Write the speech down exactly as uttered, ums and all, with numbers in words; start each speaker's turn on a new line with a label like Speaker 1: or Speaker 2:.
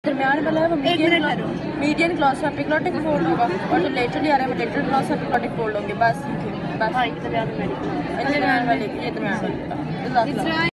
Speaker 1: दरमियान वाला है वो median median glosso epiglottic fold होगा और जो लेटरली आ रहा है वो लेटरल क्लॉस एपिग्लॉटिक फोल्ड होंगे। बस बस
Speaker 2: हाँ, दरमियान वाले
Speaker 1: ये दरमियान वाले ये दरमियान वाले